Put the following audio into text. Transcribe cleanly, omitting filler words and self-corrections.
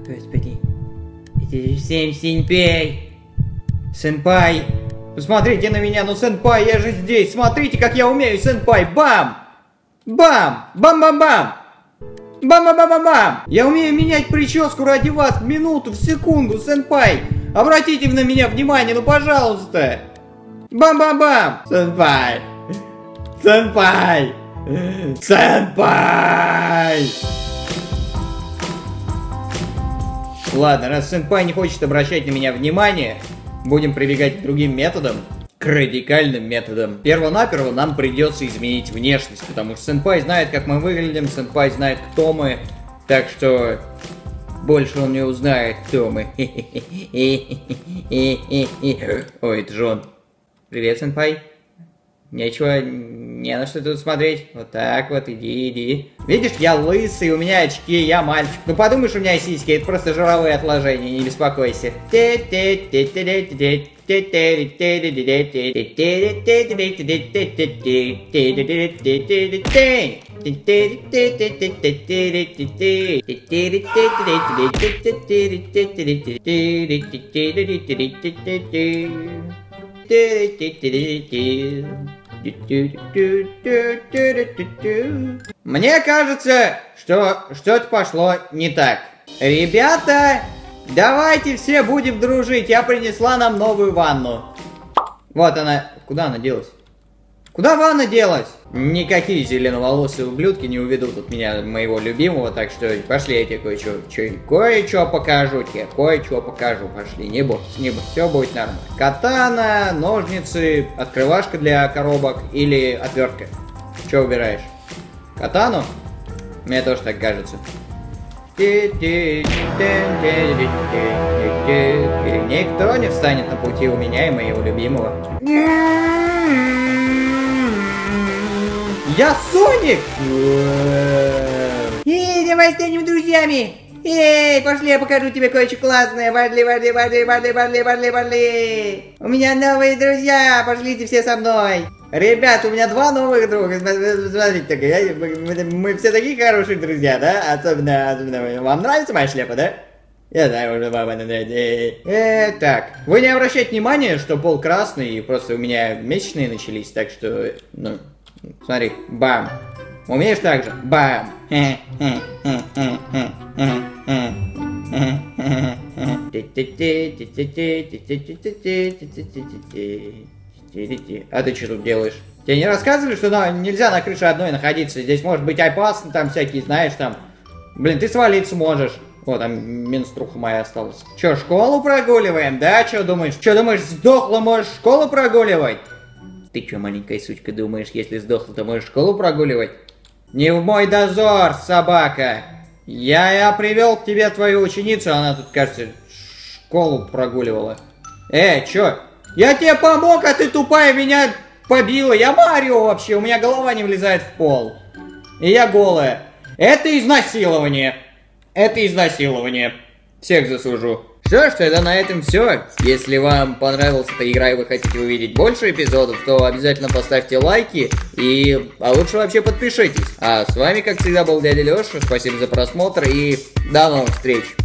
Господи. Это всем сенпай. Сенпай. Посмотрите на меня, ну сенпай, я же здесь. Смотрите, как я умею, сенпай. Бам! Бам! Бам-бам-бам! Бам-бам-бам-бам-бам! Я умею менять прическу ради вас в минуту, в секунду, сенпай. Обратите на меня внимание, ну пожалуйста. Бам-бам-бам! Сенпай! Сенпай! Сенпай! Ладно, раз сенпай не хочет обращать на меня внимание, будем прибегать к другим методам, к радикальным методам. Перво-наперво нам придется изменить внешность, потому что сенпай знает, как мы выглядим, сенпай знает, кто мы, так что больше он не узнает, кто мы. Ой, это же он. Привет, сенпай. Нечего, не на что тут смотреть. Вот так вот, иди. Видишь, я лысый, у меня очки, я мальчик. Ну подумаешь, у меня сиськи, это просто жировые отложения, не беспокойся. Мне кажется, что что-то пошло не так. Ребята, давайте все будем дружить. Я принесла нам новую ванну. Вот она. Куда она делась? Куда ванна делась? Никакие зеленоволосые ублюдки не уведут от меня моего любимого, так что пошли, я тебе кое-что покажу тебе, кое-что покажу, пошли, не бойся, все будет нормально. Катана, ножницы, открывашка для коробок или отвертка. Что выбираешь? Катану? Мне тоже так кажется. Никто не встанет на пути у меня и моего любимого. Я Соник! Эй, давай станем друзьями! Эй, пошли, я покажу тебе кое-что классное. Пошли. У меня новые друзья, пошлите все со мной. Ребят, у меня два новых друга. Смотрите, мы все такие хорошие друзья, да? Особенно, вам нравится моя шляпа, да? Я знаю, уже вам это нравится. Так, вы не обращайте внимания, что пол красный, и просто у меня месячные начались, так что, ну... Смотри, бам. Умеешь так же? Бам. А ты что тут делаешь? Тебе не рассказывали, что нельзя на крыше одной находиться? Здесь может быть опасно, там всякие, знаешь, там... Блин, ты свалиться можешь. О, там менструха моя осталась. Че, школу прогуливаем, да? Че думаешь, сдохла, можешь школу прогуливать? Ты чё, маленькая сучка, думаешь, если сдохла, то можешь школу прогуливать? Не в мой дозор, собака! Я привел к тебе твою ученицу, она тут, кажется, школу прогуливала. Чё? Я тебе помог, а ты тупая меня побила. Я Марио вообще, у меня голова не влезает в пол. И я голая. Это изнасилование. Всех засужу. Что ж, тогда на этом все. Если вам понравилась эта игра и вы хотите увидеть больше эпизодов, то обязательно поставьте лайки а лучше вообще подпишитесь. А с вами, как всегда, был дядя Леша. Спасибо за просмотр и до новых встреч.